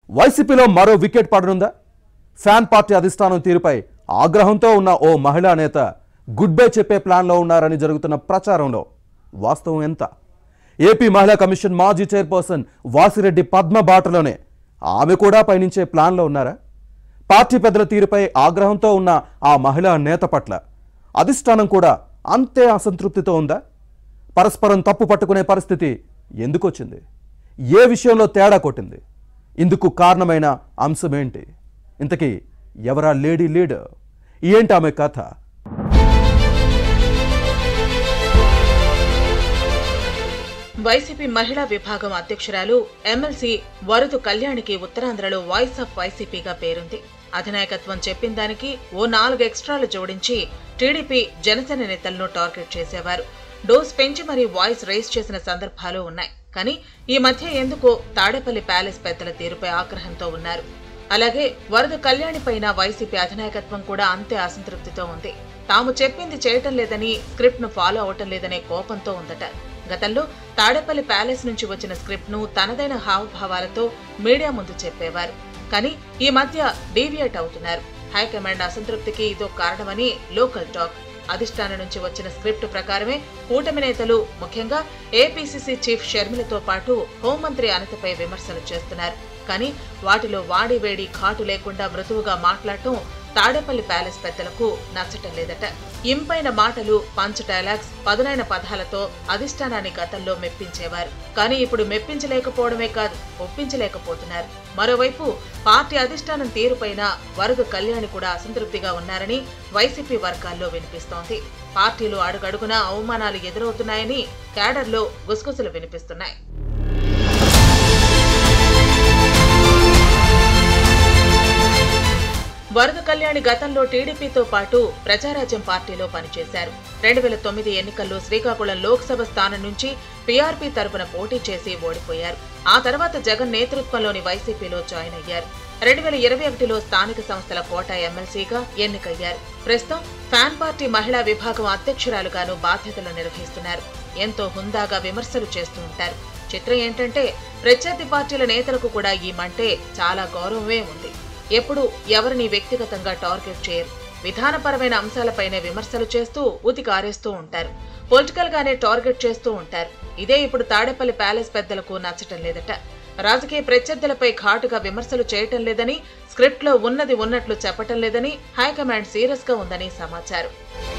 వైసీపీలో మరో wicket పడనుందా? Fan party అధిష్టానం తీరుపై ఆగ్రహంతో ఉన్న ఓ మహిళా నేత గుడ్ బై చెప్పే ప్లాన్లో ఉన్నారని జరుగుతున్న ప్రచారంలో వాస్తవం ఎంత? ఏపీ మహిళా కమిషన్ మాజీ చైర్పర్సన్ వాసిరెడ్డి పద్మ బాటలోనే ఆమె కూడా పయనించే ప్లాన్లో ఉన్నారా? పార్టీ పెద్దల తీరుపై ఆగ్రహంతో ఉన్న ఆ మహిళా నేత పట్ల అధిష్టానం కూడా అంతే అసంతృప్తితో ఉందా? పరస్పరం తప్పు పట్టుకునే పరిస్థితి ఎందుకు వచ్చింది? ఏ విషయంలో తేడా కొట్టింది? ఇందుకు కారణమైన అంశమేంటి? ఇంతకీ ఎవరా లేడీ లీడర్? ఏంటి ఆమె కథ? వైసీపీ మహిళా విభాగం అధ్యక్షురాలు ఎమ్మెల్సీ వరదు కళ్యాణికి ఉత్తరాంధ్రలో వాయిస్ ఆఫ్ వైసీపీగా పేరుంది. అధినాయకత్వం చెప్పిన దానికి ఓ 4 ఎక్స్ట్రాలు జోడించి టీడీపీ జనసేన నేతలను టార్గెట్ చేసేవారు. డోస్ పెంచి మరీ వాయిస్ రైజ్ చేసిన సందర్భాలు ఉన్నాయి. కానీ ఈ మధ్య ఎందుకో తాడేపల్లి ప్యాలెస్ పెద్దల తీరుపై ఆగ్రహంతో ఉన్నారు. అలాగే వరద కళ్యాణి పైన వైసీపీ అధినాయకత్వం కూడా అంతే అసంతృప్తితో ఉంది. తాము చెప్పింది చేయటం లేదని, స్క్రిప్ట్ ను ఫాలో అవటం లేదనే కోపంతో ఉందట. గతంలో తాడేపల్లి ప్యాలెస్ నుంచి వచ్చిన స్క్రిప్ట్ ను తనదైన హావభావాలతో మీడియా ముందు చెప్పేవారు. కానీ ఈ మధ్య డీవియేట్ అవుతున్నారు. హైకమాండ్ అసంతృప్తికి ఇదో కారణమని లోకల్ టాక్. అధిష్టానం నుంచి వచ్చిన స్క్రిప్ట్ ప్రకారమే కూటమి నేతలు, ముఖ్యంగా ఏపీసీసీ చీఫ్ షర్మిలతో పాటు హోంమంత్రి అనితపై విమర్శలు చేస్తున్నారు. కానీ వాటిలో వాడివేడి ఘాటు లేకుండా మృదువుగా మాట్లాడటం తాడేపల్లి ప్యాలెస్ పెద్దలకు నచ్చటం లేదట. ఇంపైన మాటలు, పంచ్ డైలాగ్స్, పదునైన పదాలతో అధిష్టానాన్ని గతంలో మెప్పించేవారు. కానీ ఇప్పుడు మెప్పించలేకపోవడమే కాదు, ఒప్పించలేకపోతున్నారు. మరోవైపు పార్టీ అధిష్టానం తీరుపైన వరద కళ్యాణి కూడా అసంతృప్తిగా ఉన్నారని వైసీపీ వర్గాల్లో వినిపిస్తోంది. పార్టీలో అడుగడుగునా అవమానాలు ఎదురవుతున్నాయని క్యాడర్లో గుసగుసలు వినిపిస్తున్నాయి. వరద కళ్యాణి గతంలో టీడీపీతో పాటు ప్రజారాజ్యం పార్టీలో పనిచేశారు. 2009 ఎన్నికల్లో శ్రీకాకుళం లోక్సభ స్థానం నుంచి పీఆర్పీ తరపున పోటీ చేసి ఓడిపోయారు. ఆ తర్వాత జగన్ నేతృత్వంలోని వైసీపీలో జాయిన్ అయ్యారు. 2021లో స్థానిక సంస్థల కోటా ఎమ్మెల్సీగా ఎన్నికయ్యారు. ప్రస్తుతం ఫ్యాన్ పార్టీ మహిళా విభాగం అధ్యక్షురాలుగాను బాధ్యతలు నిర్వహిస్తున్నారు. ఎంతో హుందాగా విమర్శలు చేస్తూ ఉంటారు. చిత్రం ఏంటంటే ప్రత్యర్థి పార్టీల నేతలకు కూడా ఈమంటే చాలా గౌరవమే ఉంది. ఎప్పుడు ఎవరిని వ్యక్తిగతంగా టార్గెట్ చేయరు. విధానపరమైన అంశాలపైనే విమర్శలు చేస్తూ ఉతికారేస్తూ ఉంటారు. పొలిటికల్ గానే టార్గెట్ చేస్తూ ఉంటారు. ఇదే ఇప్పుడు తాడేపల్లి ప్యాలెస్ పెద్దలకు నచ్చటం లేదట. రాజకీయ ప్రత్యర్థులపై ఘాటుగా విమర్శలు చేయటం లేదని, స్క్రిప్ట్ లో ఉన్నది ఉన్నట్లు చెప్పటం లేదని హైకమాండ్ సీరియస్ గా ఉందని సమాచారం.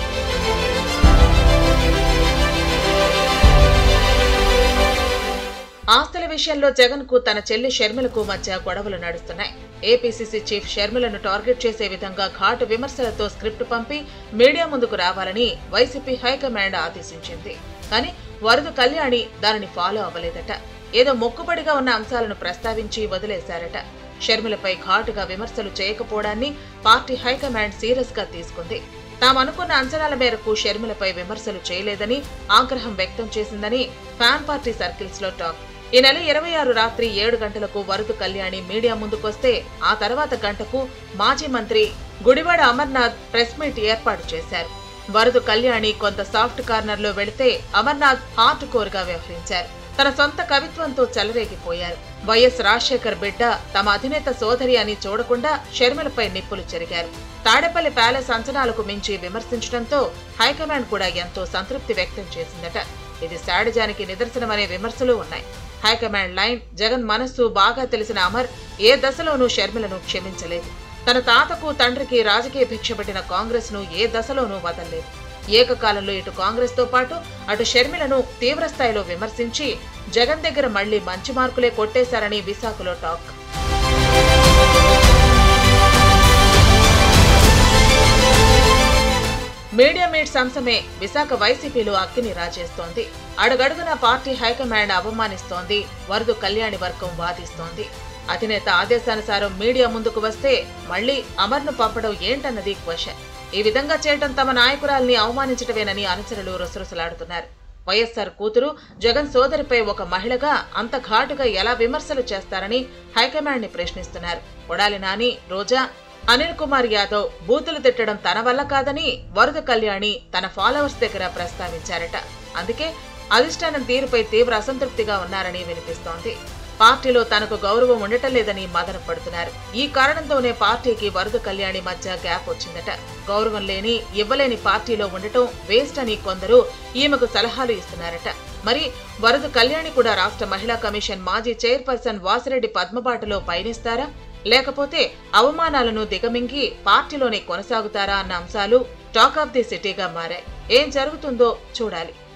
ఆస్తుల విషయంలో జగన్ కు తన చెల్లి షర్మిలకు మధ్య గొడవలు నడుస్తున్నాయి. ఏపీసీసీ చీఫ్ షర్మిలను టార్గెట్ చేసే విధంగా ఘాటు విమర్శలతో స్క్రిప్ట్ పంపి మీడియా ముందుకు రావాలని వైసీపీ హైకమాండ్ ఆదేశించింది. కానీ వరద కళ్యాణి దానిని ఫాలో అవ్వలేదట. ఏదో మొక్కుబడిగా ఉన్న అంశాలను ప్రస్తావించి వదిలేశారట. షర్మిలపై ఘాటుగా విమర్శలు చేయకపోవడాన్ని పార్టీ హైకమాండ్ సీరియస్ గా తీసుకుంది. తామనుకున్న అంచనాల మేరకు షర్మిలపై విమర్శలు చేయలేదని ఆగ్రహం వ్యక్తం చేసిందని ఫ్యాన్ పార్టీ సర్కిల్స్ లో టాక్. ఈ నెల 26 రాత్రి 7 గంటలకు వరద కళ్యాణి మీడియా ముందుకొస్తే ఆ తర్వాత గంటకు మాజీ మంత్రి గుడివాడ అమర్నాథ్ ప్రెస్ మీట్ ఏర్పాటు చేశారు. వరద కళ్యాణి కొంత సాఫ్ట్ కార్నర్ లో వెళితే అమర్నాథ్ హార్డ్ కోర్ గా వ్యవహరించారు. తన సొంత కవిత్వంతో చెలరేగిపోయారు. వైఎస్ రాజశేఖర్ బిడ్డ తమ అధినేత సోదరి అని చూడకుండా షర్మిలపై నిప్పులు చెరిగారు. తాడేపల్లి ప్యాలెస్ అంచనాలకు మించి విమర్శించడంతో హైకమాండ్ కూడా ఎంతో సంతృప్తి వ్యక్తం చేసిందట. ఇది శాడిజానికి నిదర్శనమనే విమర్శలు ఉన్నాయి. హైకమాండ్ లైన్, జగన్ మనస్సు బాగా తెలిసిన అమర్ ఏ దశలోనూ షర్మిలను క్షమించలేదు. తన తాతకు తండ్రికి రాజకీయ భిక్ష పెట్టిన కాంగ్రెస్ ను ఏ దశలోనూ వదల్లేదు. ఏకకాలంలో ఇటు కాంగ్రెస్ తో పాటు అటు షర్మిలను తీవ్రస్థాయిలో విమర్శించి జగన్ దగ్గర మళ్లీ మంచి మార్కులే కొట్టేశారని విశాఖలో టాక్. మీడియా మీట్స్ అంశమే విశాఖ వైసీపీలో అగ్గిని రాజేస్తోంది. అడుగడుగున పార్టీ హైకమాండ్ అవమానిస్తోంది. వరద కళ్యాణి వర్గం వాదిస్తోంది. అధినేత ఆదేశానుసారం మీడియా ముందుకు వస్తే మళ్లీ అమర్ను పంపడం ఏంటన్నది క్వశ్చన్. ఈ విధంగా చేయడం తమ నాయకురాల్ని అవమానించటమేనని అనుచరులు రుసరుసలాడుతున్నారు. వైఎస్ఆర్ కూతురు జగన్ సోదరిపై ఒక మహిళగా అంత ఘాటుగా ఎలా విమర్శలు చేస్తారని హైకమాండ్ ని ప్రశ్నిస్తున్నారు. కొడాలి నాని, రోజా, అనిల్ కుమార్ యాదవ్ బూతులు తిట్టడం తన వల్ల కాదని వరద కళ్యాణి తన ఫాలోవర్స్ దగ్గర ప్రస్తావించారట. అందుకే అధిష్టానం తీరుపై తీవ్ర అసంతృప్తిగా ఉన్నారని వినిపిస్తోంది. పార్టీలో తనకు గౌరవం ఉండటం లేదని మదన పడుతున్నారు. ఈ కారణంతోనే పార్టీకి వరద కళ్యాణి మధ్య గ్యాప్ వచ్చిందట. గౌరవం లేని ఇవ్వలేని పార్టీలో ఉండటం వేస్ట్ అని కొందరు ఈమెకు సలహాలు ఇస్తున్నారట. మరి వరద కళ్యాణి కూడా రాష్ట్ర మహిళా కమిషన్ మాజీ చైర్పర్సన్ వాసిరెడ్డి పద్మబాటలో పయనిస్తారా, లేకపోతే అవమానాలను దిగమింగి పార్టీలోనే కొనసాగుతారా అన్న అంశాలు టాక్ ఆఫ్ ది సిటీగా మారాయి. ఏం జరుగుతుందో చూడాలి.